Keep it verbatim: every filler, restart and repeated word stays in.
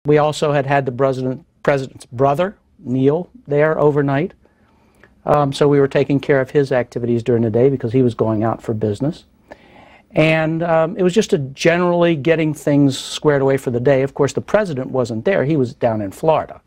We also had had the president, president's brother, Neil, there overnight. Um, so we were taking care of his activities during the day because he was going out for business. And um, it was just a generally getting things squared away for the day. Of course, the president wasn't there. He was down in Florida.